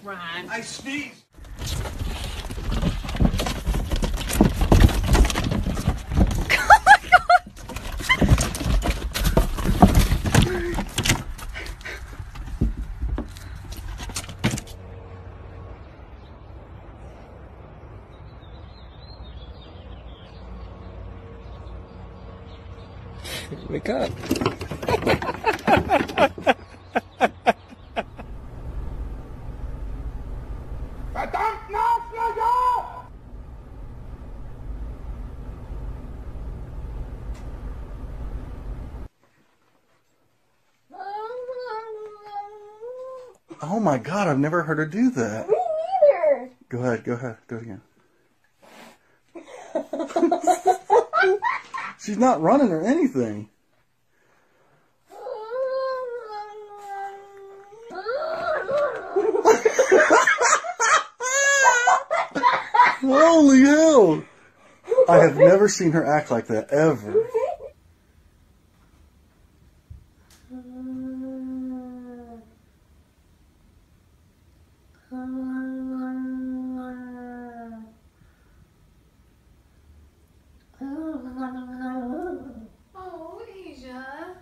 Ron. I sneezed. Wake up. Verdammt Nachflieger! Oh my God, I've never heard her do that. Me neither. Go ahead, do it again. She's not running or anything. Holy hell! I have never seen her act like that, ever. Oh, Asia.